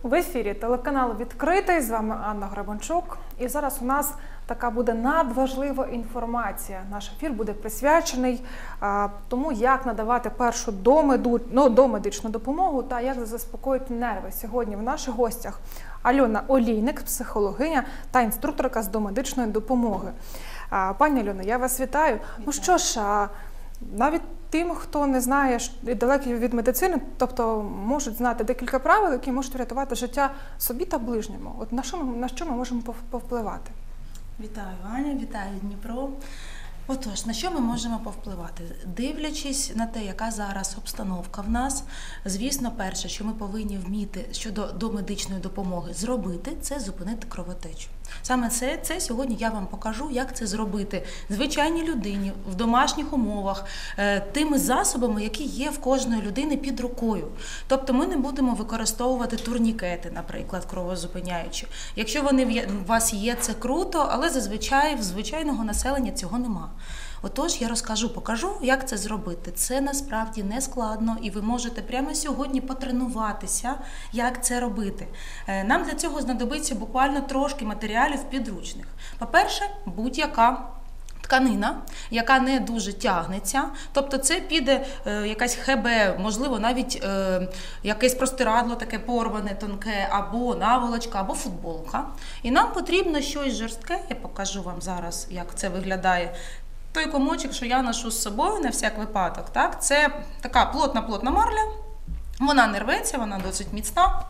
В ефірі телеканалу «Відкритий», з вами Анна Грабанчук. І зараз у нас така буде надважлива інформація. Наш ефір буде присвячений тому, як надавати першу домедичну допомогу та як заспокоїти нерви. Сьогодні в наших гостях Альона Олійник, психологиня та інструкторка з домедичної допомоги. Пані Альоно, я вас вітаю. Ну що ж, навіть тим, хто не знає, далекий від медицини, тобто можуть знати декілька правил, які можуть врятувати життя собі та ближньому. От на що ми можемо повпливати? Вітаю, Аня, вітаю, Дніпро. Отож, на що ми можемо повпливати? Дивлячись на те, яка зараз обстановка в нас, звісно, перше, що ми повинні вміти щодо домедичної допомоги зробити, це зупинити кровотечу. Саме це сьогодні я вам покажу, як це зробити звичайній людині, в домашніх умовах, тими засобами, які є в кожної людини під рукою. Тобто ми не будемо використовувати турнікети, наприклад, кровозупиняючі. Якщо вони у вас є, це круто, але зазвичай в звичайного населення цього нема. Отож, я покажу, як це зробити. Це насправді не складно, і ви можете прямо сьогодні потренуватися, як це робити. Нам для цього знадобиться буквально трошки матеріалів підручних. По-перше, будь-яка тканина, яка не дуже тягнеться, тобто це піде якась ХБ, можливо, навіть якесь простирадло таке порване, тонке, або наволочка, або футболка. І нам потрібно щось жорстке, я покажу вам зараз, як це виглядає. Той комочок, що я ношу з собою на всяк випадок, так, це така плотна марля, вона не рветься, вона досить міцна.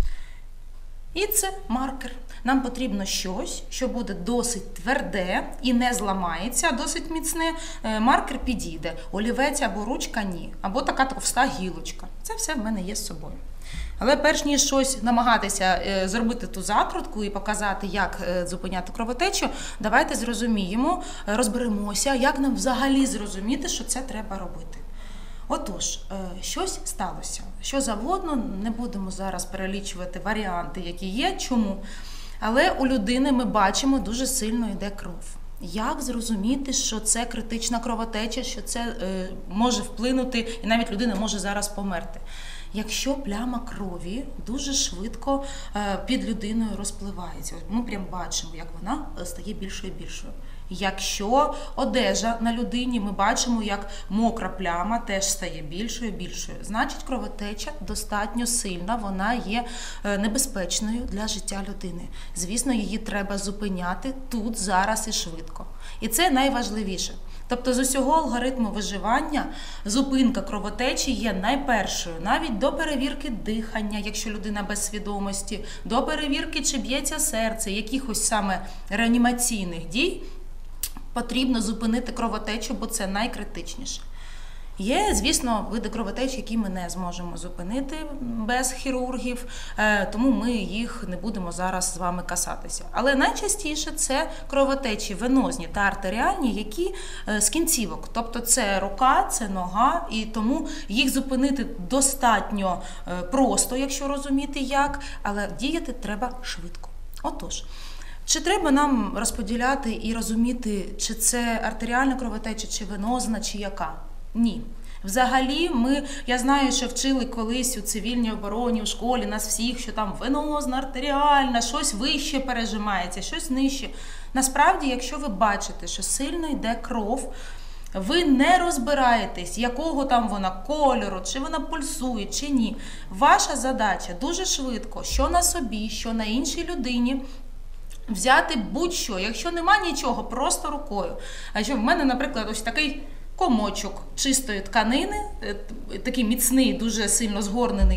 І це маркер. Нам потрібно щось, що буде досить тверде і не зламається, досить міцне. Маркер підійде, олівець або ручка ні, або така товста гілочка. Це все в мене є з собою. Але перш ніж щось намагатися зробити ту закрутку і показати, як зупиняти кровотечу, давайте зрозуміємо, розберемося, як нам взагалі зрозуміти, що це треба робити. Отож, щось сталося. Що завгодно, не будемо зараз перелічувати варіанти, які є, чому. Але у людини ми бачимо, дуже сильно йде кров. Як зрозуміти, що це критична кровотеча, що це може вплинути, і навіть людина може зараз померти? Якщо пляма крові дуже швидко під людиною розпливається, ми прямо бачимо, як вона стає більшою і більшою. Якщо одежа на людині, ми бачимо, як мокра пляма теж стає більшою і більшою. Значить, кровотеча достатньо сильна, вона є небезпечною для життя людини. Звісно, її треба зупиняти тут, зараз і швидко. І це найважливіше. Тобто з усього алгоритму виживання зупинка кровотечі є найпершою, навіть до перевірки дихання, якщо людина без свідомості, до перевірки, чи б'ється серце, якихось саме реанімаційних дій, потрібно зупинити кровотечу, бо це найкритичніше. Є, звісно, види кровотеч, які ми не зможемо зупинити без хірургів, тому ми їх не будемо зараз з вами касатися. Але найчастіше це кровотечі венозні та артеріальні, які з кінцівок. Тобто це рука, це нога, і тому їх зупинити достатньо просто, якщо розуміти як, але діяти треба швидко. Отож, чи треба нам розподіляти і розуміти, чи це артеріальна кровотеча, чи венозна, чи яка? Ні. Взагалі, я знаю, що вчили колись у цивільній обороні, у школі нас всіх, що там венозна, артеріальна, щось вище пережимається, щось нижче. Насправді, якщо ви бачите, що сильно йде кров, ви не розбираєтесь, якого там вона кольору, чи вона пульсує, чи ні. Ваша задача дуже швидко, що на собі, що на іншій людині, взяти будь-що, якщо нема нічого, просто рукою. А що в мене, наприклад, ось такий комочок чистої тканини, такий міцний, дуже сильно згорнений.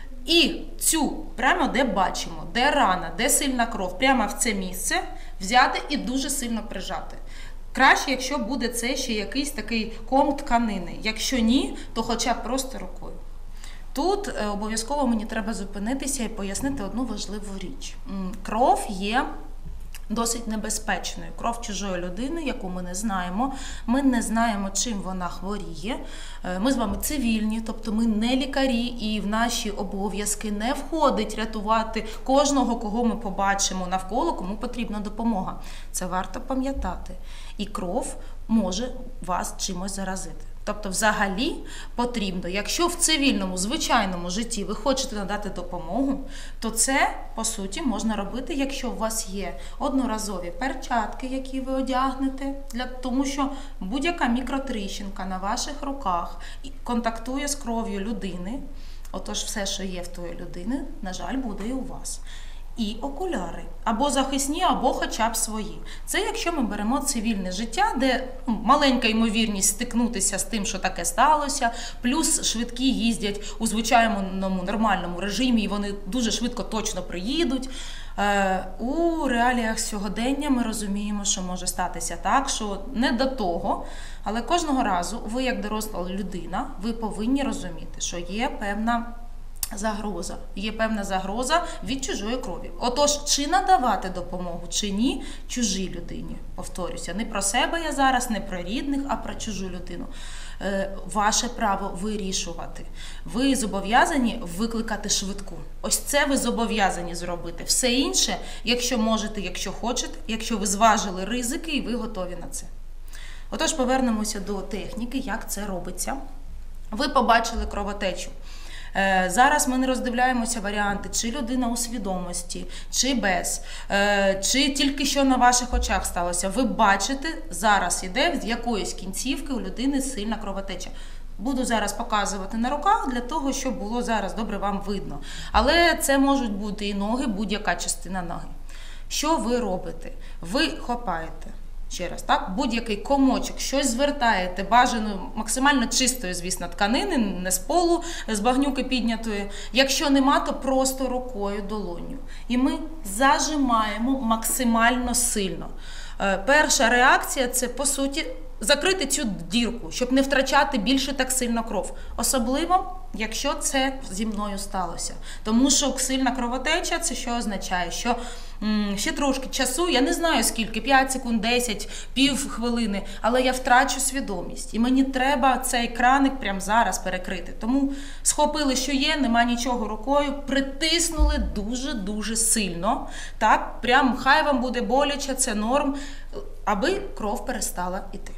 І цю, прямо де бачимо, де рана, де сильна кров, прямо в це місце взяти і дуже сильно прижати. Краще, якщо буде це ще якийсь такий ком тканини. Якщо ні, то хоча б просто рукою. Тут обов'язково мені треба зупинитися і пояснити одну важливу річ. Кров є досить небезпечною. Кров чужої людини, яку ми не знаємо, чим вона хворіє. Ми з вами цивільні, тобто ми не лікарі, і в наші обов'язки не входить рятувати кожного, кого ми побачимо навколо, кому потрібна допомога. Це варто пам'ятати. І кров може вас чимось заразити. Тобто взагалі потрібно, якщо в цивільному, звичайному житті ви хочете надати допомогу, то це, по суті, можна робити, якщо у вас є одноразові перчатки, які ви одягнете, тому що будь-яка мікротріщинка на ваших руках контактує з кров'ю людини, отож все, що є в тої людини, на жаль, буде і у вас. І окуляри. Або захисні, або хоча б свої. Це якщо ми беремо цивільне життя, де маленька ймовірність стикнутися з тим, що таке сталося, плюс швидкі їздять у звичайному нормальному режимі, і вони дуже швидко точно приїдуть. У реаліях сьогодення ми розуміємо, що може статися так, що не до того, але кожного разу ви, як доросла людина, ви повинні розуміти, що є певна загроза від чужої крові. Отож, чи надавати допомогу, чи ні, чужій людині. Повторюся, не про себе я зараз, не про рідних, а про чужу людину. Ваше право вирішувати. Ви зобов'язані викликати швидку. Ось це ви зобов'язані зробити. Все інше, якщо можете, якщо хочете, якщо ви зважили ризики і ви готові на це. Отож, повернемося до техніки, як це робиться. Ви побачили кровотечу. Зараз ми не роздивляємося варіанти, чи людина у свідомості, чи без, чи тільки що на ваших очах сталося. Ви бачите, зараз іде з якоїсь кінцівки у людини сильна кровотеча. Буду зараз показувати на руках для того, щоб було зараз добре вам видно. Але це можуть бути і ноги, будь-яка частина ноги. Що ви робите? Ви хапаєте. Ще раз, так? Будь-який комочок, щось звертаєте, бажано максимально чистої, звісно, тканини, не з полу, з багнюки піднятої. Якщо нема, то просто рукою, долонню. І ми зажимаємо максимально сильно. Перша реакція – це, по суті, закрити цю дірку, щоб не втрачати більше так сильно кров. Особливо, якщо це зі мною сталося. Тому що сильна кровотеча – це що означає? Що ще трошки часу, я не знаю скільки, 5 секунд, 10, пів хвилини, але я втрачу свідомість. І мені треба цей краник прямо зараз перекрити. Тому схопили, що є, нема нічого рукою, притиснули дуже-дуже сильно. Так, прям хай вам буде боляче, це норм, аби кров перестала йти.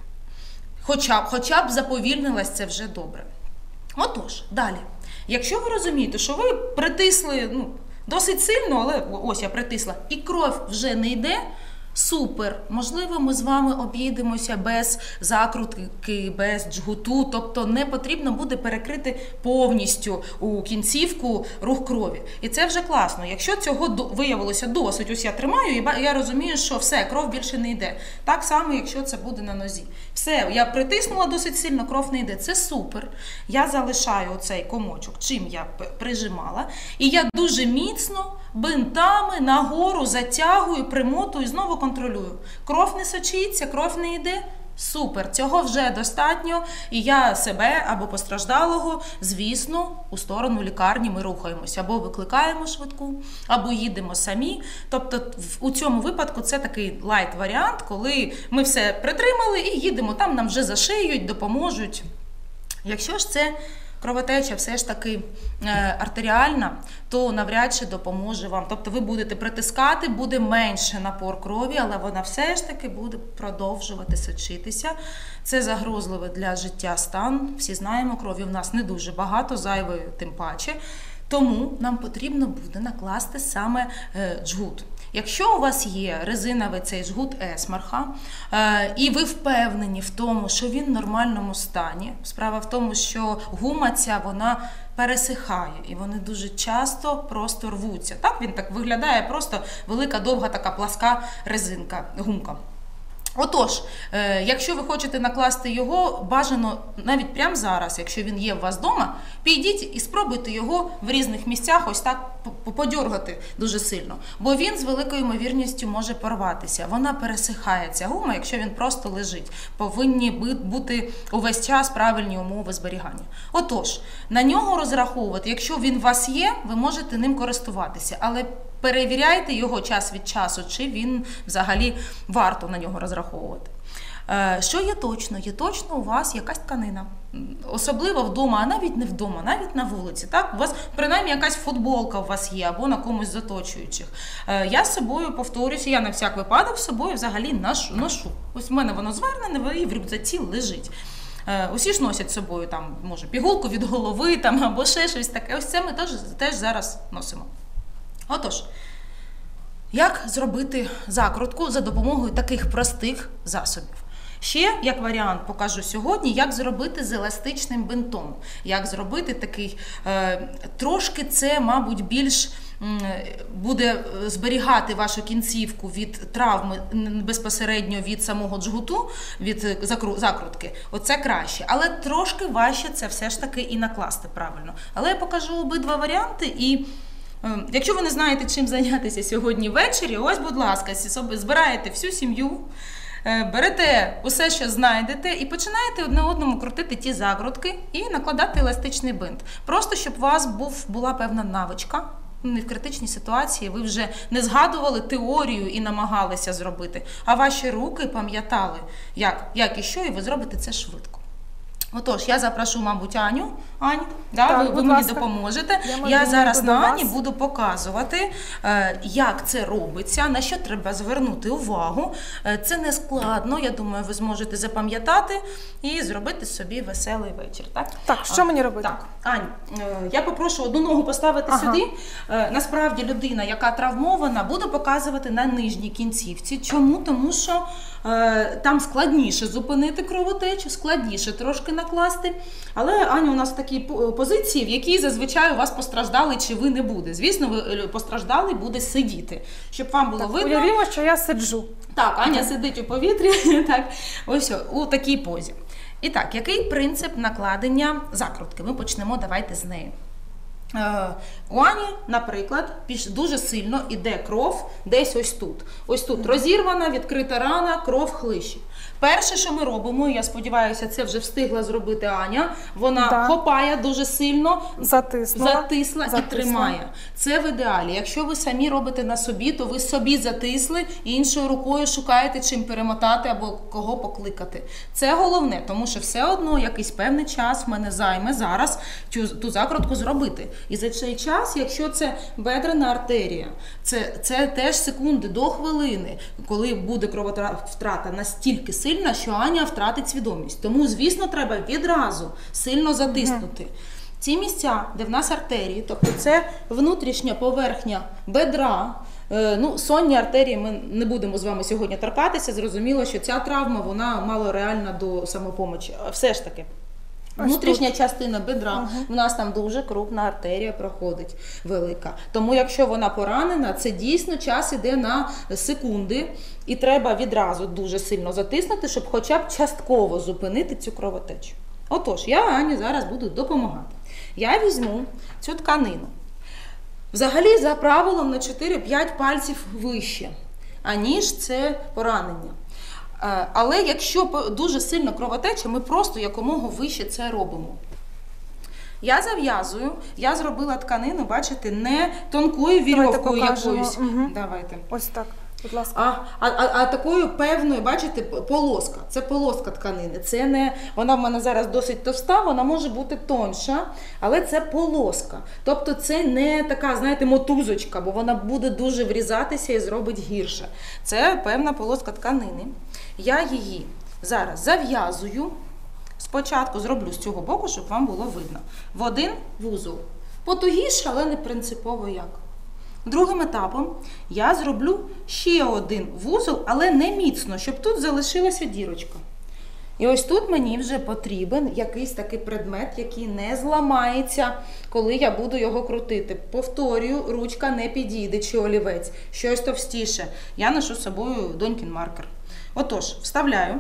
Хоча б заповільнилась, це вже добре. Отож, далі. Якщо ви розумієте, що ви притисли, досить сильно, але ось я притисла, і кров вже не йде, супер. Можливо, ми з вами обійдемося без закрутки, без джгуту, тобто не потрібно буде перекрити повністю у кінцівку рух крові. І це вже класно. Якщо цього виявилося досить, ось я тримаю, і я розумію, що все, кров більше не йде. Так само, якщо це буде на нозі. Все, я притиснула досить сильно, кров не йде. Це супер. Я залишаю оцей комочок, чим я прижимала, і я дуже міцно бинтами нагору затягую, примотую, знову контролюю. Кров не сочиться, кров не йде. Супер, цього вже достатньо, і я себе або постраждалого, звісно, у сторону лікарні ми рухаємося. Або викликаємо швидку, або їдемо самі. Тобто у цьому випадку це такий лайт-варіант, коли ми все притримали і їдемо, там нам вже зашиють, допоможуть. Якщо ж це кровотеча все ж таки артеріальна, то навряд чи допоможе вам. Тобто ви будете притискати, буде менше напор крові, але вона все ж таки буде продовжувати сочитися. Це загрозливий для життя стан. Всі знаємо, крові в нас не дуже багато, зайвої тим паче. Тому нам потрібно буде накласти саме джгут. Якщо у вас є резиновий цей жгут Есмарха, і ви впевнені в тому, що він в нормальному стані, справа в тому, що гума ця, вона пересихає, і вони дуже часто просто рвуться. Так, він так виглядає, просто велика, довга така пласка резинка, гумка. Отож, якщо ви хочете накласти його, бажано навіть прямо зараз, якщо він є у вас вдома, підіть і спробуйте його в різних місцях ось так подьоргати дуже сильно. Бо він з великою ймовірністю може порватися. Вона пересихає, ця гума, якщо він просто лежить. Повинні бути увесь час правильні умови зберігання. Отож, на нього розраховувати, якщо він у вас є, ви можете ним користуватися. Але перевіряйте його час від часу, чи він взагалі варто на нього розраховувати. Що є точно? Є точно у вас якась тканина. Особливо вдома, а навіть не вдома, навіть на вулиці. Так? У вас принаймні якась футболка у вас є або на комусь з оточуючих. Я з собою, повторюся, я на всяк випадок з собою взагалі ношу. Ось в мене воно звернене і в рюкзаці лежить. Усі ж носять з собою там, може, пігулку від голови там, або ще щось таке. Ось це ми теж зараз носимо. Отож, як зробити закрутку за допомогою таких простих засобів? Ще, як варіант, покажу сьогодні, як зробити з еластичним бинтом. Як зробити такий, трошки це, мабуть, більш буде зберігати вашу кінцівку від травми безпосередньо від самого джгуту, від закрутки. Оце краще. Але трошки важче це все ж таки і накласти правильно. Але я покажу обидва варіанти і якщо ви не знаєте, чим зайнятися сьогодні ввечері, ось, будь ласка, збираєте всю сім'ю, берете усе, що знайдете, і починаєте одне одному крутити ті закрутки і накладати еластичний бинт. Просто, щоб у вас була певна навичка. В критичній ситуації ви вже не згадували теорію і намагалися зробити, а ваші руки пам'ятали, як і що, і ви зробите це швидко. Отож, я запрошу, мабуть, Аню. Ань, Так, ви мені допоможете. Я зараз на Ані вас. буду показувати, як це робиться, на що треба звернути увагу. Це не складно, я думаю, ви зможете запам'ятати і зробити собі веселий вечір. Так, що мені робити? Так, Ань, я попрошу одну ногу поставити сюди. Насправді людина, яка травмована, буде показувати на нижній кінцівці. Чому? Тому що там складніше зупинити кровотечу, складніше трошки накласти. Але Аня у нас в такій позиції, в якій зазвичай у вас постраждалий чи ви не буде. Звісно, ви постраждалий буде сидіти, щоб вам було видно. Уявімо, що я сиджу. Так, Аня сидить у повітрі, так, ось у такій позі. І так, який принцип накладення закрутки? Ми почнемо, давайте з неї. У Ані, наприклад, дуже сильно іде кров десь ось тут. Ось тут розірвана, відкрита рана, кров хлищить. Перше, що ми робимо, я сподіваюся, це вже встигла зробити Аня, вона хопає дуже сильно, затисла і тримає. Це в ідеалі. Якщо ви самі робите на собі, то ви собі затисли і іншою рукою шукаєте, чим перемотати або кого покликати. Це головне, тому що все одно якийсь певний час в мене займе зараз ту закрутку зробити. І за цей час, якщо це бедрена артерія, це теж секунди до хвилини, коли буде крововтрата настільки сильна, що Аня втратить свідомість. Тому, звісно, треба відразу сильно затиснути. Ці місця, де в нас артерії, тобто це внутрішня поверхня бедра, сонні артерії ми не будемо з вами сьогодні торкатися, зрозуміло, що ця травма, вона мало реальна до самопомочі. Все ж таки. Внутрішня частина бедра, в нас там дуже крупна артерія проходить, велика. Тому якщо вона поранена, це дійсно час іде на секунди, і треба відразу дуже сильно затиснути, щоб хоча б частково зупинити цю кровотечу. Отож, я Ані зараз буду допомагати. Я візьму цю тканину. Взагалі, за правилом, на 4-5 пальців вище, аніж це поранення. Але якщо дуже сильно кровотеча, ми просто якомога вище це робимо. Я зав'язую, я зробила тканину, бачите, не тонкою вірьовкою якоюсь. Давайте. Ось так, будь ласка. А такою певною, бачите, полоска. Це полоска тканини. Це не, вона в мене зараз досить товста, вона може бути тонша, але це полоска. Тобто це не така, знаєте, мотузочка, бо вона буде дуже врізатися і зробить гірше. Це певна полоска тканини. Я її зараз зав'язую. Спочатку зроблю з цього боку, щоб вам було видно. В один вузол. Потугіше, але не принципово як. Другим етапом я зроблю ще один вузол, але не міцно, щоб тут залишилася дірочка. І ось тут мені вже потрібен якийсь такий предмет, який не зламається, коли я буду його крутити. Повторюю, ручка не підійде чи олівець, щось товстіше. Я ношу з собою донькін маркер. Отож, вставляю,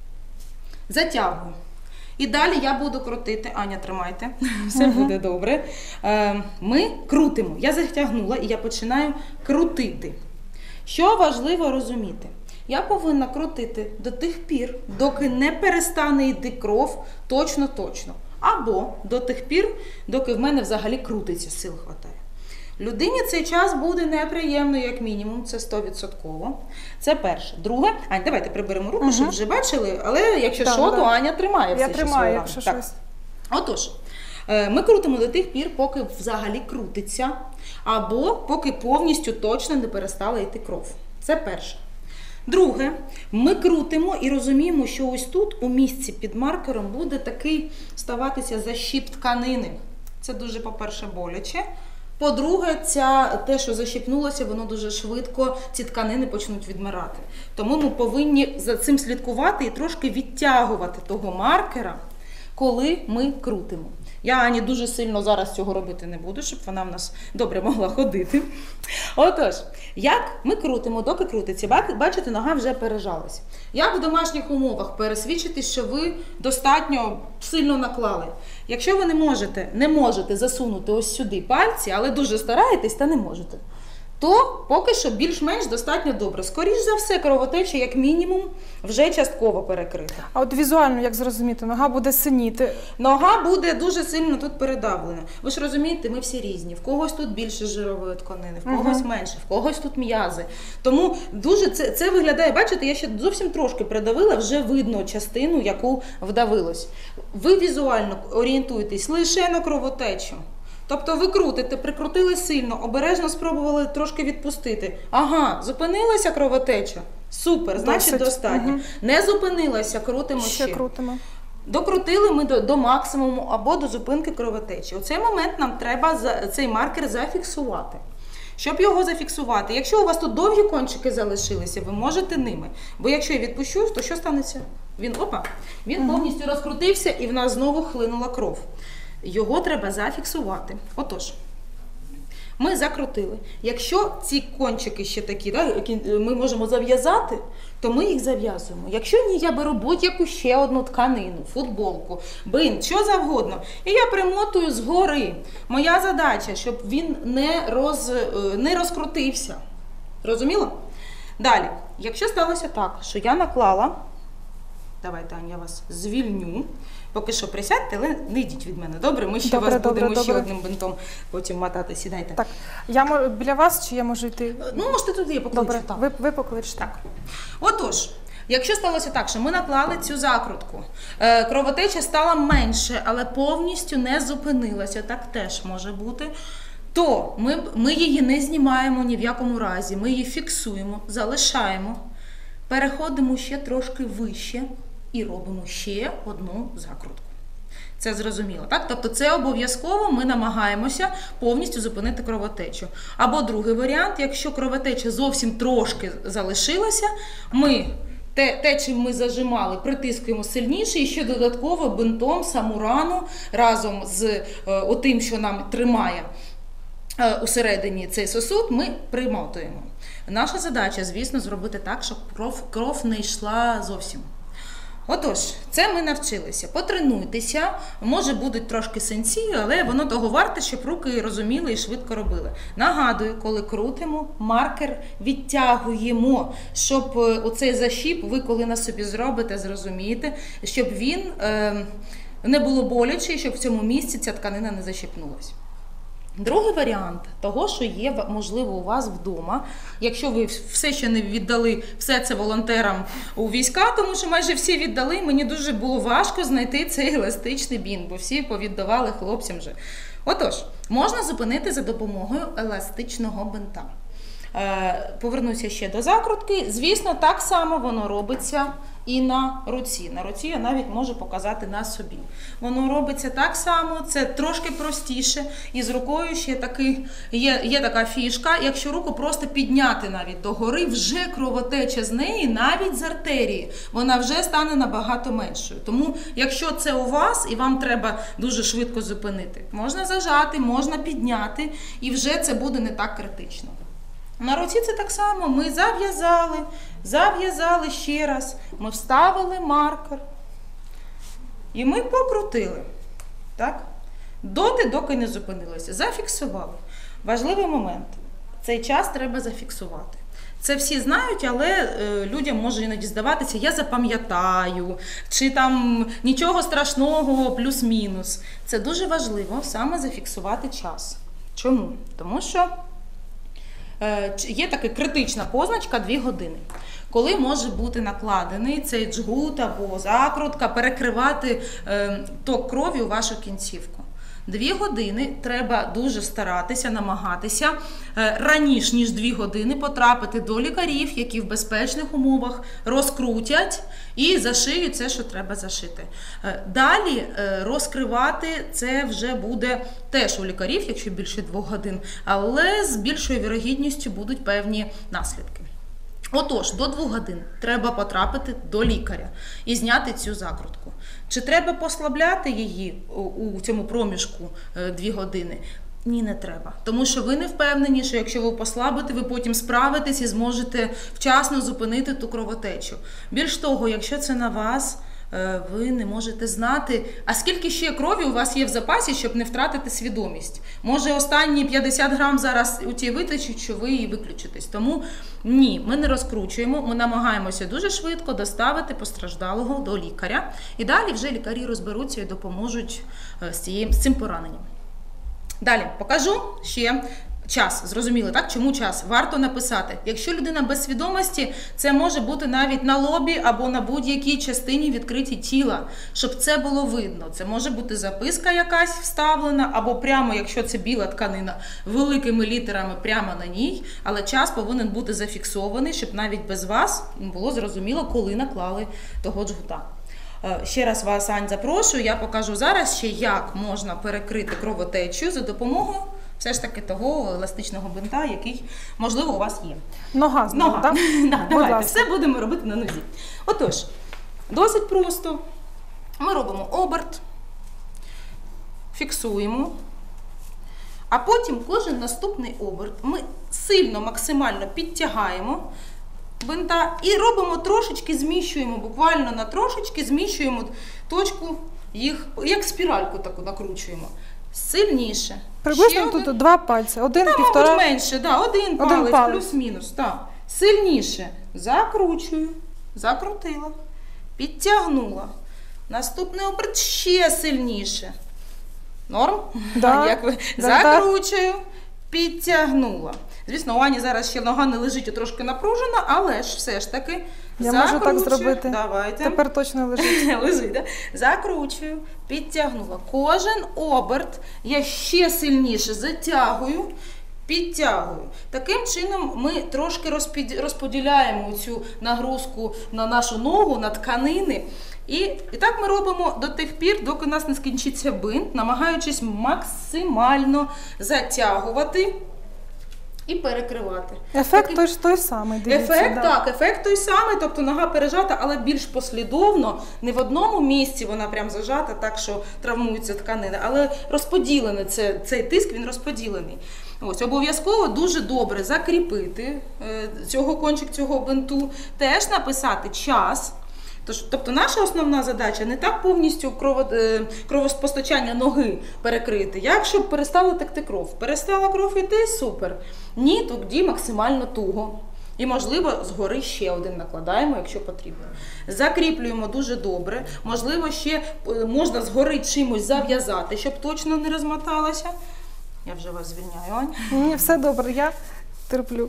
затягую. І далі я буду крутити. Аня, тримайте, все буде добре. Ми крутимо. Я затягнула і я починаю крутити. Що важливо розуміти? Я повинна крутити до тих пір, доки не перестане йти кров точно-точно. Або до тих пір, доки в мене взагалі крутиться, сил хватає. Людині цей час буде неприємно, як мінімум, це 100%. Це перше. Друге, Ань, давайте приберемо руку, щоб вже бачили, але якщо то Аня тримає все. Я тримаю, якщо щось. Отож, ми крутимо до тих пір, поки взагалі крутиться, або поки повністю точно не перестала йти кров. Це перше. Друге, ми крутимо і розуміємо, що ось тут, у місці під маркером, буде такий ставатися защіп тканини. Це дуже, по-перше, боляче. По-друге, те, що защіпнулося, воно дуже швидко, ці тканини почнуть відмирати. Тому ми повинні за цим слідкувати і трошки відтягувати того маркера, коли ми крутимо. Я Ані дуже сильно зараз цього робити не буду, щоб вона в нас добре могла ходити. Отож, як ми крутимо, доки крутиться, бачите, нога вже пережалась. Як в домашніх умовах пересвідчитись, що ви достатньо сильно наклали? Якщо ви не можете засунути ось сюди пальці, але дуже стараєтесь та не можете, то поки що більш-менш достатньо добре. Скоріш за все, кровотеча, як мінімум, вже частково перекрита. А от візуально, як зрозуміти, нога буде синіти? Нога буде дуже сильно тут передавлена. Ви ж розумієте, ми всі різні. В когось тут більше жирової тканини, в когось менше, в когось тут м'язи. Тому дуже це виглядає, бачите, я ще зовсім трошки придавила, вже видно частину, яку вдавилось. Ви візуально орієнтуєтесь лише на кровотечу. Тобто ви крутите, прикрутили сильно, обережно спробували трошки відпустити. Ага, зупинилася кровотеча? Супер, значить достатньо. Не зупинилася, крутимо ще. Крутимо. Докрутили ми до максимуму або до зупинки кровотечі. У цей момент нам треба цей маркер зафіксувати. Щоб його зафіксувати, якщо у вас тут довгі кончики залишилися, ви можете ними. Бо якщо я відпущу, то що станеться? Він повністю розкрутився і в нас знову хлинула кров. Його треба зафіксувати. Отож, ми закрутили. Якщо ці кончики ще такі, які ми можемо зав'язати, то ми їх зав'язуємо. Якщо ні, я беру будь-яку ще одну тканину, футболку, бинт, що завгодно. І я примотую згори. Моя задача, щоб він не розкрутився. Розуміло? Далі, якщо сталося так, що я наклала, давайте, Аня, я вас звільню. Поки що присядьте, але не йдіть від мене. Добре? Ми ще будемо ще одним бинтом потім мотати. Сідайте. Так, я біля вас чи я можу йти? Ну, можете туди, я покличу. Добре, ви покличте. Так. Отож, якщо сталося так, що ми наклали цю закрутку, кровотеча стала менше, але повністю не зупинилася, так теж може бути, то ми її не знімаємо ні в якому разі, ми її фіксуємо, залишаємо, переходимо ще трошки вище, і робимо ще одну закрутку. Це зрозуміло, так? Тобто це обов'язково ми намагаємося повністю зупинити кровотечу. Або другий варіант, якщо кровотеча зовсім трошки залишилася, ми чим ми зажимали, притискуємо сильніше і ще додатково бинтом саму рану разом з отим, що нам тримає усередині цей сосуд, ми примотуємо. Наша задача, звісно, зробити так, щоб кров не йшла зовсім. Отож, це ми навчилися. Потренуйтеся, може будуть трошки синці, але воно того варте, щоб руки розуміли і швидко робили. Нагадую, коли крутимо, маркер відтягуємо, щоб оцей защіп ви, коли на собі зробите, зрозумієте, щоб він не було боляче, щоб в цьому місці ця тканина не защіпнулась. Другий варіант того, що є, можливо, у вас вдома, якщо ви все ще не віддали все це волонтерам у війська, тому що майже всі віддали, мені дуже було важко знайти цей еластичний бінт, бо всі повіддавали хлопцям вже. Отож, можна зупинити за допомогою еластичного бинта. Повернуся ще до закрутки. Звісно, так само воно робиться і на руці. На руці я навіть можу показати на собі. Воно робиться так само, це трошки простіше. І з рукою ще є така фішка. Якщо руку просто підняти навіть догори, вже кровотеча з неї, навіть з артерії, вона вже стане набагато меншою. Тому, якщо це у вас і вам треба дуже швидко зупинити, можна зажати, можна підняти, і вже це буде не так критично. На руці це так само, ми зав'язали ще раз, ми вставили маркер і ми покрутили, так? Доки не зупинилися, зафіксували. Важливий момент, цей час треба зафіксувати. Це всі знають, але людям може іноді здаватися, я запам'ятаю, чи там нічого страшного, плюс-мінус. Це дуже важливо саме зафіксувати час. Чому? Тому що є така критична позначка 2 години, коли може бути накладений цей джгут або закрутка, перекривати ток крові у вашу кінцівку. 2 години треба дуже старатися, намагатися раніше, ніж 2 години потрапити до лікарів, які в безпечних умовах розкрутять і зашиють це, що треба зашити. Далі розкривати це вже буде теж у лікарів, якщо більше 2 годин, але з більшою вірогідністю будуть певні наслідки. Отож, до 2 годин треба потрапити до лікаря і зняти цю закрутку. Чи треба послабляти її у цьому проміжку 2 години? Ні, не треба. Тому що ви не впевнені, що якщо ви послабите, ви потім справитесь і зможете вчасно зупинити ту кровотечу. Більш того, якщо це на вас, ви не можете знати, а скільки ще крові у вас є в запасі, щоб не втратити свідомість. Може останні 50 грам зараз у тій витечуть, що ви її виключитесь. Тому ні, ми не розкручуємо, ми намагаємося дуже швидко доставити постраждалого до лікаря. І далі вже лікарі розберуться і допоможуть з цим пораненням. Далі покажу ще час. Зрозуміли, так? Чому час? Варто написати. Якщо людина без свідомості, це може бути навіть на лобі або на будь-якій частині відкриті тіла, щоб це було видно. Це може бути записка якась вставлена, або прямо, якщо це біла тканина, великими літерами прямо на ній, але час повинен бути зафіксований, щоб навіть без вас було зрозуміло, коли наклали того джгута. Ще раз вас, Ань, запрошую, я покажу зараз ще, як можна перекрити кровотечу за допомогою все ж таки того еластичного бинта, який, можливо, у вас є. Нога знову, так? Да, давайте, все будемо робити на нозі. Отож, досить просто. Ми робимо оберт, фіксуємо, а потім кожен наступний оберт ми сильно, максимально підтягаємо бинта і робимо трошечки, зміщуємо, буквально на трошечки зміщуємо точку, їх як спіральку таку накручуємо. Сильніше. Приблизно тут 2 пальці, 1, Та, 1,5. мабуть, менше, да, один палець, палець. плюс-мінус. Так. Сильніше. Закручую, закрутила, підтягнула. Наступний оберт ще сильніше. Норм? Да. Як ви? Да, Закручую, підтягнула. Звісно, у Ані зараз ще нога не лежить і трошки напружена, але ж все ж таки Я можу так закручую. зробити. Давайте. Тепер точно лежить. Лежить, да? Закручую, підтягнула. Кожен оберт я ще сильніше затягую, підтягую. Таким чином ми трошки розподіляємо цю нагрузку на нашу ногу, на тканини. І так ми робимо до тих пір, доки у нас не скінчиться бинт, намагаючись максимально затягувати і перекривати. Ефект той самий, дивіться. Ефект той самий, тобто нога пережата, але більш послідовно, не в одному місці вона прям зажата, так що травмуються тканини, але розподілений цей тиск, він розподілений. Ось, обов'язково дуже добре закріпити кончик цього бинту, теж написати час. Тобто наша основна задача не так повністю кровопостачання ноги перекрити, як щоб перестала текти кров. Перестала кров йти – супер. Ні, тоді максимально туго. І, можливо, згори ще один накладаємо, якщо потрібно. Закріплюємо дуже добре. Можливо, ще можна згори чимось зав'язати, щоб точно не розмоталося. Я вже вас звільняю, Ань. Ні, все добре, я терплю.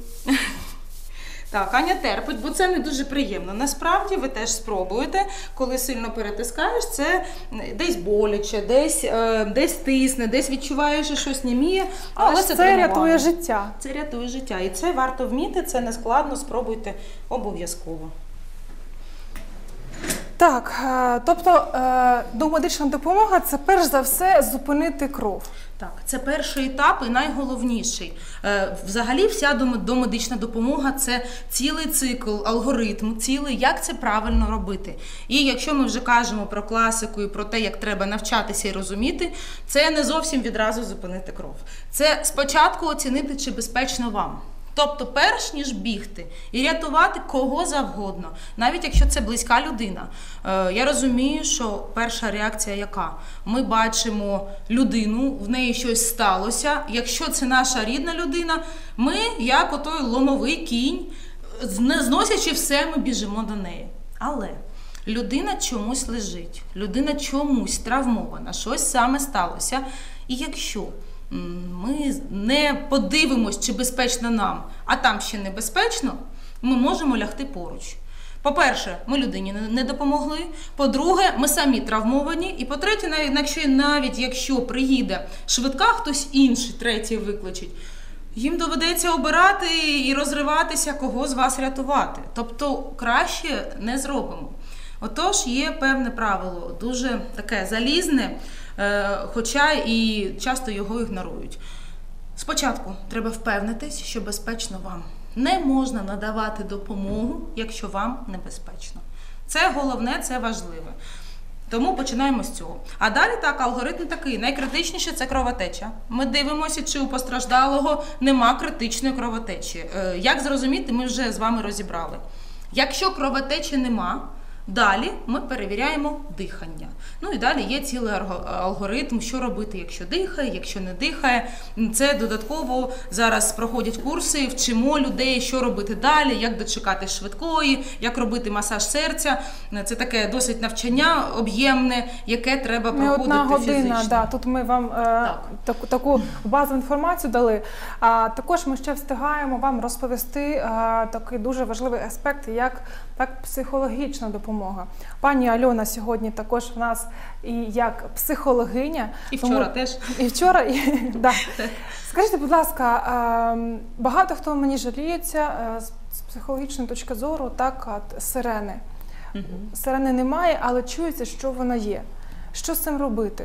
Так, Аня терпить, бо це не дуже приємно. Насправді, ви теж спробуєте, коли сильно перетискаєш, це десь боляче, десь тисне, десь відчуваєш, що щось німіє. Але це рятує життя. Це рятує життя. І це варто вміти, це не складно, спробуйте обов'язково. Так, тобто домедична допомога – це перш за все зупинити кров. Так, це перший етап і найголовніший. Взагалі вся домедична допомога – це цілий цикл, алгоритм, як це правильно робити. І якщо ми вже кажемо про класику і про те, як треба навчатися і розуміти, це не зовсім відразу зупинити кров. Це спочатку оцінити, чи безпечно вам. Тобто, перш ніж бігти і рятувати кого завгодно, навіть якщо це близька людина, я розумію, що перша реакція яка? Ми бачимо людину, в неї щось сталося, якщо це наша рідна людина, ми, як отой ломовий кінь, зносячи все, ми біжимо до неї. Але людина чомусь лежить, людина чомусь травмована, щось саме сталося, і якщо ми не подивимось, чи безпечно нам, а там ще небезпечно, ми можемо лягти поруч. По-перше, ми людині не допомогли. По-друге, ми самі травмовані. І по-третє, навіть якщо приїде швидка, хтось інший, третій викличить, їм доведеться обирати і розриватися, кого з вас рятувати. Тобто краще не зробимо. Отож, є певне правило, дуже таке залізне, хоча і часто його ігнорують. Спочатку треба впевнитись, що безпечно вам. Не можна надавати допомогу, якщо вам небезпечно. Це головне, це важливе. Тому починаємо з цього. А далі так, алгоритм такий. Найкритичніше – це кровотеча. Ми дивимося, чи у постраждалого нема критичної кровотечі. Як зрозуміти, ми вже з вами розібрали. Якщо кровотечі нема, далі ми перевіряємо дихання. Ну і далі є цілий алгоритм, що робити, якщо дихає, якщо не дихає. Це додатково зараз проходять курси, вчимо людей, що робити далі, як дочекати швидкої, як робити масаж серця. Це таке досить навчання об'ємне, яке треба проходити не одна година, фізично. да, тут ми вам таку базову інформацію дали. Також ми ще встигаємо вам розповісти такий дуже важливий аспект, як психологічна допомога. Пані Альона сьогодні також в нас і як психологиня. І вчора теж. І вчора, да. Скажіть, будь ласка, багато хто мені жаліється з психологічної точки зору, так, сирени. Сирени немає, але чується, що вона є. Що з цим робити?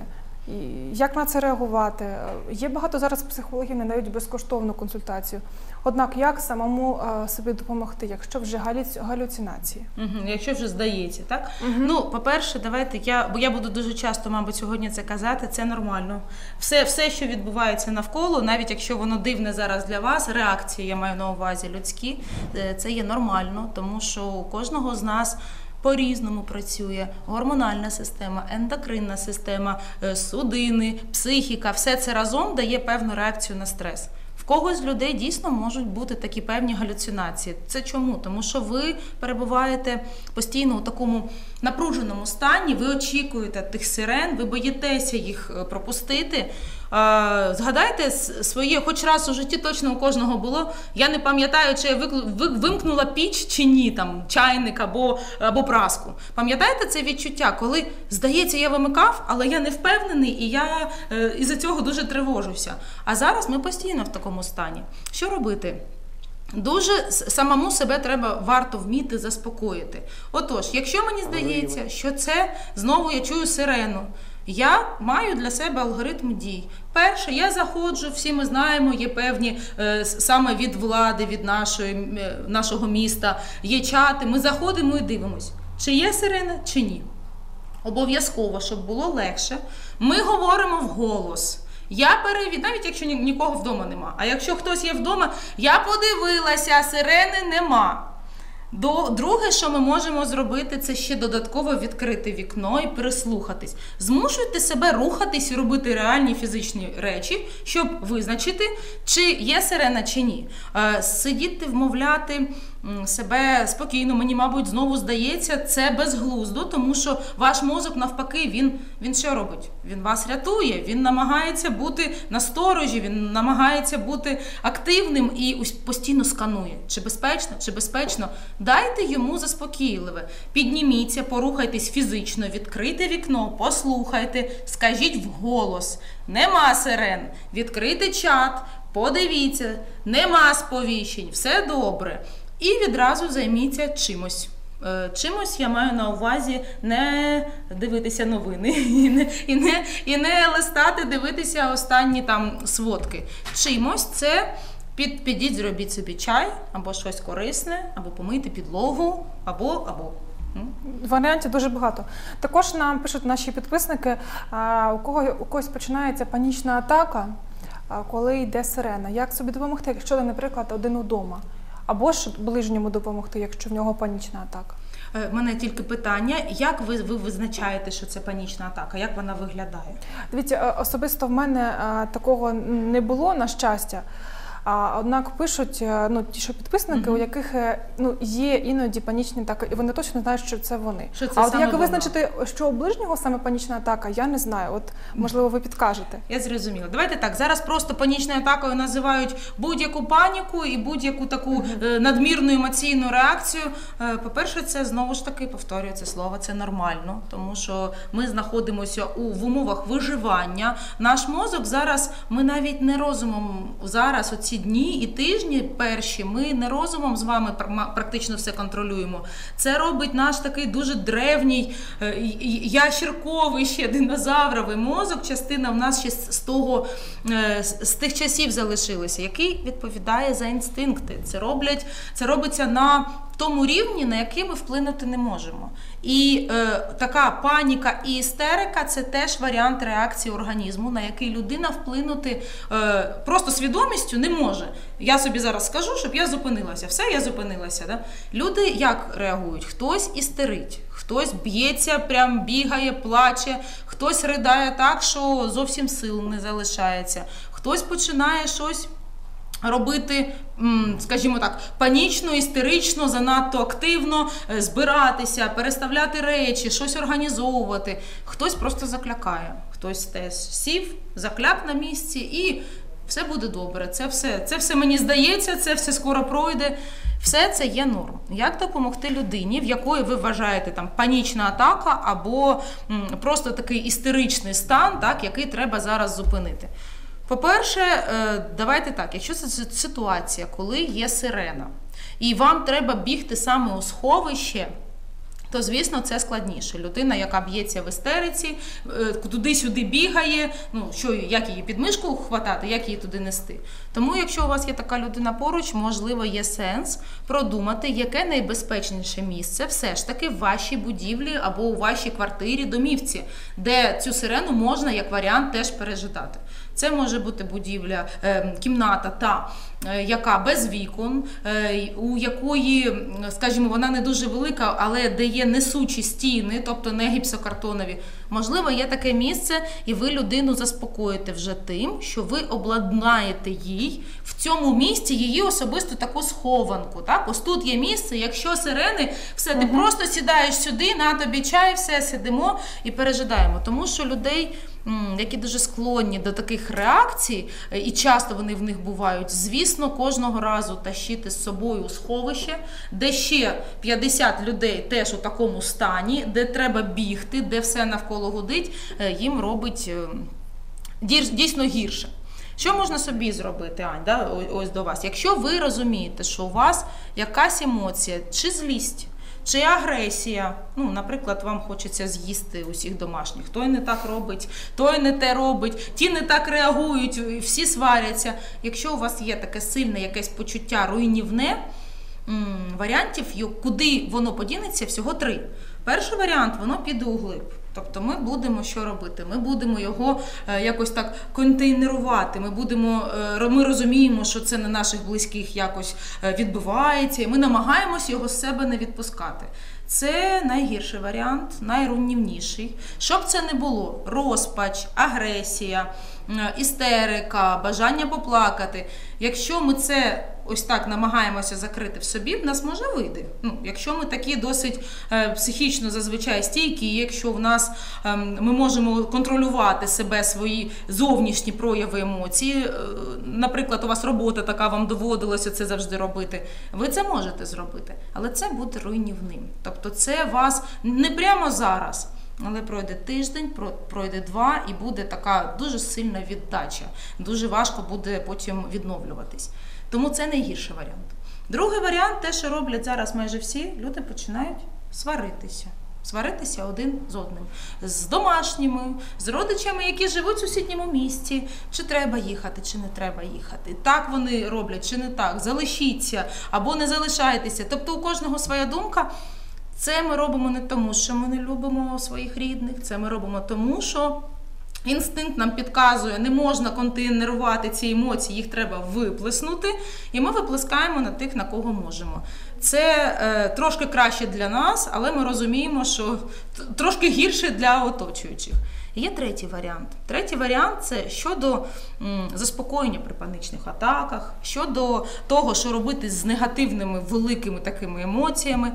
Як на це реагувати? Є багато зараз психологів, надають безкоштовну консультацію. Однак, як самому собі допомогти, якщо вже галюцинації? Якщо вже здається, так? Ну, по-перше, давайте, бо я буду дуже часто, мабуть, сьогодні це казати, це нормально. Все, що відбувається навколо, навіть якщо воно дивне зараз для вас, реакції, я маю на увазі людські, це є нормально, тому що у кожного з нас по-різному працює гормональна система, ендокринна система, судини, психіка. Все це разом дає певну реакцію на стрес. В когось з людей дійсно можуть бути такі певні галюцинації. Це чому? Тому що ви перебуваєте постійно у такому напруженому стані, ви очікуєте тих сирен, ви боїтеся їх пропустити. Згадайте своє, хоч раз у житті точно у кожного було, я не пам'ятаю, чи я вимкнула піч чи ні, там, чайник або праску. Пам'ятаєте це відчуття, коли, здається, я вимикав, але я не впевнений і я із-за цього дуже тривожуся. А зараз ми постійно в такому стані. Що робити? Дуже самому себе варто вміти заспокоїти. Отож, якщо мені здається, що це, знову я чую сирену, я маю для себе алгоритм дій. Перше, я заходжу, всі ми знаємо, є певні, саме від влади, від нашого міста, є чати, ми заходимо і дивимось, чи є сирена, чи ні. Обов'язково, щоб було легше, ми говоримо вголос. Я навіть якщо нікого вдома нема, а якщо хтось є вдома, я подивилася, сирени нема. Друге, що ми можемо зробити, це ще додатково відкрити вікно і прислухатись. Змушуйте себе рухатись і робити реальні фізичні речі, щоб визначити, чи є сирена, чи ні. Сидіти, вмовляти себе спокійно, мені, мабуть, знову здається, це безглуздо, тому що ваш мозок, навпаки, він що робить? Він вас рятує, він намагається бути насторожі, він намагається бути активним і постійно сканує. Чи безпечно, чи безпечно. Дайте йому заспокійливе. Підніміться, порухайтесь фізично, відкрийте вікно, послухайте, скажіть вголос. Нема сирен. Відкрийте чат, подивіться, нема сповіщень, все добре. І відразу займіться чимось. Чимось я маю на увазі не дивитися новини і не листати, дивитися останні там сводки. Чимось це підіть, зробіть собі чай, або щось корисне, або помийте підлогу, або. Варіантів дуже багато. Також нам пишуть наші підписники, у когось починається панічна атака, коли йде сирена. Як собі допомогти, якщо, наприклад, один удома? Або ж ближньому допомогти, якщо в нього панічна атака? У мене тільки питання, як ви визначаєте, що це панічна атака? Як вона виглядає? Дивіться, особисто в мене такого не було, на щастя. Однак пишуть, ті, що підписники, у яких є іноді панічні атаки, і вони точно знають, що це вони. Що це а от саме як воно? визначити, що у ближнього саме панічна атака, я не знаю. От, можливо, ви підкажете. Я зрозуміла. Давайте так, зараз просто панічною атакою називають будь-яку паніку і будь-яку таку надмірну емоційну реакцію. По-перше, це знову ж таки, повторюю це слово, це нормально, тому що ми знаходимося в умовах виживання. Наш мозок зараз, ми навіть не розумом зараз оці дні і тижні перші, ми не розумом з вами практично все контролюємо. Це робить наш такий дуже древній, ящірковий ще динозавровий мозок, частина в нас ще з тих часів залишилася, який відповідає за інстинкти. Це робиться на тому рівні, на який ми вплинути не можемо. І така паніка і істерика – це теж варіант реакції організму, на який людина вплинути просто свідомістю не може. Я собі зараз скажу, щоб я зупинилася. Все, я зупинилася. Да? Люди як реагують? Хтось істерить, хтось б'ється, прям бігає, плаче, хтось ридає так, що зовсім сил не залишається, хтось починає щось робити, скажімо так, панічно, істерично, занадто активно, збиратися, переставляти речі, щось організовувати. Хтось просто заклякає, хтось теж сів, закляк на місці і все буде добре. Це все мені здається, це все скоро пройде. Все це є норм. Як допомогти людині, в якої ви вважаєте там панічна атака або просто такий істеричний стан, так, який треба зараз зупинити? По-перше, давайте так, якщо це ситуація, коли є сирена, і вам треба бігти саме у сховище, то, звісно, це складніше. Людина, яка б'ється в істериці, туди-сюди бігає, як її під мишку хватати, як її туди нести. Тому, якщо у вас є така людина поруч, можливо, є сенс продумати, яке найбезпечніше місце все ж таки в вашій будівлі або у вашій квартирі, домівці, де цю сирену можна, як варіант, теж пережидати. Це може бути будівля, кімната, яка без вікон, у якої, скажімо, вона не дуже велика, але де є несучі стіни, тобто не гіпсокартонові. Можливо, є таке місце, і ви людину заспокоїте вже тим, що ви обладнаєте їй в цьому місці її особисту таку схованку. Так? Ось тут є місце, якщо сирени, все, ти просто сідаєш сюди, на тобі чай, все, сидимо і пережидаємо. Тому що людей, які дуже склонні до таких реакцій, і часто вони в них бувають, звісно, кожного разу тащити з собою у сховище, де ще 50 людей теж у такому стані, де треба бігти, де все навколо гудить, їм робить дійсно гірше. Що можна собі зробити, Ань, ось до вас? Якщо ви розумієте, що у вас якась емоція, чи злість, чи агресія, наприклад, вам хочеться з'їсти усіх домашніх, той не так робить, той не те робить, ті не так реагують, всі сваряться. Якщо у вас є таке сильне якесь почуття руйнівне, варіантів, куди воно подінеться, всього 3. Перший варіант, воно піде углиб. Тобто ми будемо що робити? Ми будемо його якось так контейнерувати, ми розуміємо, що це на наших близьких якось відбувається, і ми намагаємось його з себе не відпускати. Це найгірший варіант, найруйнівніший. Щоб це не було розпач, агресія, істерика, бажання поплакати. Якщо ми це ось так намагаємося закрити в собі, в нас може вийти. Якщо ми такі досить психічно зазвичай стійкі, якщо в нас ми можемо контролювати себе, свої зовнішні прояви емоцій, наприклад, у вас робота така, вам доводилося це завжди робити, ви це можете зробити, але це буде руйнівним. Тобто це вас не прямо зараз, але пройде тиждень, пройде 2 і буде така дуже сильна віддача. Дуже важко буде потім відновлюватись. Тому це найгірший варіант. Другий варіант, те, що роблять зараз майже всі, люди починають сваритися. Сваритися один з одним. З домашніми, з родичами, які живуть в сусідньому місті. Чи треба їхати, чи не треба їхати. Так вони роблять, чи не так. Залишіться або не залишайтеся. Тобто у кожного своя думка. Це ми робимо не тому, що ми не любимо своїх рідних. Це ми робимо тому, що інстинкт нам підказує, не можна контейнерувати ці емоції, їх треба виплеснути, і ми виплескаємо на тих, на кого можемо. Це трошки краще для нас, але ми розуміємо, що трошки гірше для оточуючих. Є третій варіант. Третій варіант – це щодо заспокоєння при панічних атаках, щодо того, що робити з негативними великими такими емоціями.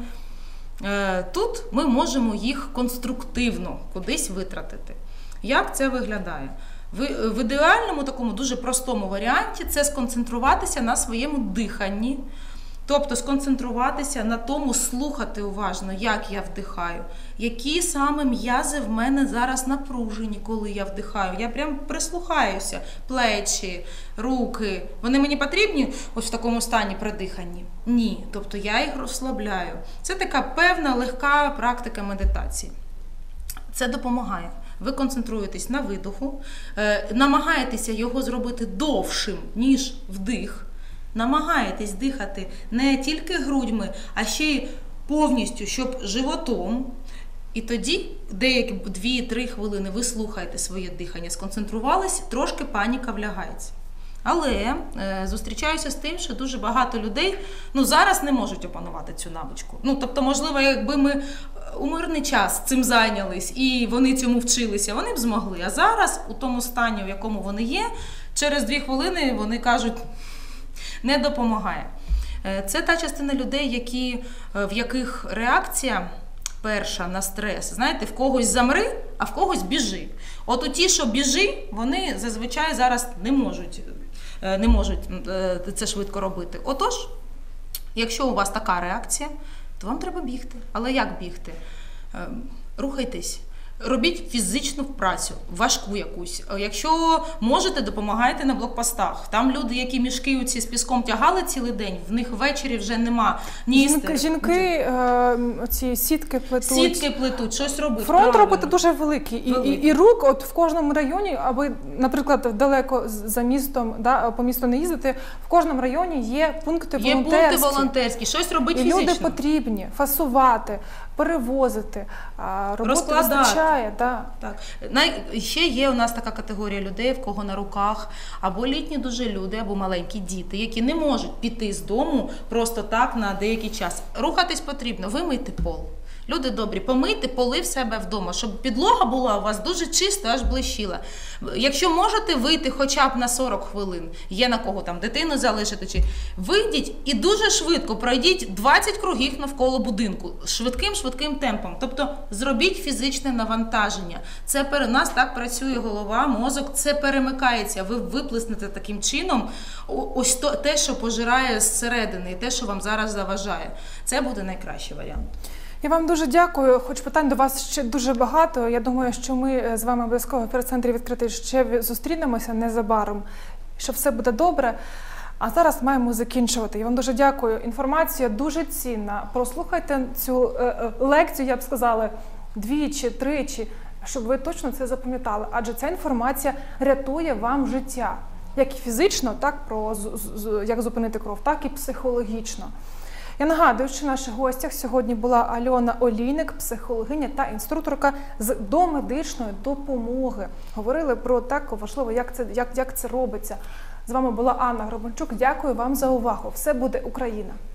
Тут ми можемо їх конструктивно кудись витратити. Як це виглядає? В ідеальному такому дуже простому варіанті це сконцентруватися на своєму диханні, тобто сконцентруватися на тому, слухати уважно, як я вдихаю, які саме м'язи в мене зараз напружені, коли я вдихаю. Я прям прислухаюся, плечі, руки, вони мені потрібні ось в такому стані при диханні? Ні, тобто я їх розслабляю. Це така певна легка практика медитації. Це допомагає. Ви концентруєтесь на видоху, намагаєтеся його зробити довшим, ніж вдих. Намагаєтесь дихати не тільки грудьми, а ще й повністю, щоб животом. І тоді деякі 2-3 хвилини ви слухаєте своє дихання, сконцентрувались, трошки паніка влягається. Але зустрічаюся з тим, що дуже багато людей зараз не можуть опанувати цю навичку. Тобто, можливо, якби ми у мирний час цим зайнялись і вони цьому вчилися, вони б змогли. А зараз, у тому стані, в якому вони є, через 2 хвилини вони кажуть, не допомагає. Це та частина людей, в яких реакція перша на стрес, знаєте, в когось замри, а в когось біжи. От у ті, що біжи, вони зазвичай зараз не можуть це швидко робити. Отож, якщо у вас така реакція, то вам треба бігти. Але як бігти? Рухайтесь. Робіть фізичну працю, важку якусь. Якщо можете, допомагайте на блокпостах. Там люди, які мішки оці з піском тягали цілий день, в них ввечері вже нема ні їсти. Жінки ці сітки плетуть. Сітки плетуть, щось робити. Фронт роботи дуже великий. І рук от в кожному районі, аби, наприклад, далеко за містом, по місту не їздити, в кожному районі є пункти волонтерські. Є пункти волонтерські, щось робити фізично. І люди потрібні фасувати, перевозити, роботи вистачає. Так. Ще є у нас така категорія людей, в кого на руках або літні дуже люди, або маленькі діти, які не можуть піти з дому просто так на деякий час. Рухатись потрібно, вимийте пол. Люди добрі, помийте поли в себе вдома, щоб підлога була у вас дуже чиста, аж блищила. Якщо можете вийти хоча б на 40 хвилин, є на кого там дитину залишити, вийдіть і дуже швидко пройдіть 20 кругів навколо будинку, швидким темпом. Тобто зробіть фізичне навантаження. Це нас так працює голова, мозок, це перемикається. Ви виплеснете таким чином ось те, що пожирає зсередини, і те, що вам зараз заважає. Це буде найкращий варіант. Я вам дуже дякую, хоч питань до вас ще дуже багато. Я думаю, що ми з вами обов'язково в передцентрі «Відкритий» ще зустрінемося незабаром, що все буде добре. А зараз маємо закінчувати. Я вам дуже дякую. Інформація дуже цінна. Прослухайте цю лекцію, я б сказала, 2-3, щоб ви точно це запам'ятали. Адже ця інформація рятує вам життя. Як і фізично, так, як зупинити кров, так і психологічно. Я нагадую, що в наших гостях сьогодні була Альона Олійник, психологиня та інструкторка з домедичної допомоги. Говорили про так важливо, як це робиться. З вами була Анна Гребенчук. Дякую вам за увагу. Все буде Україна!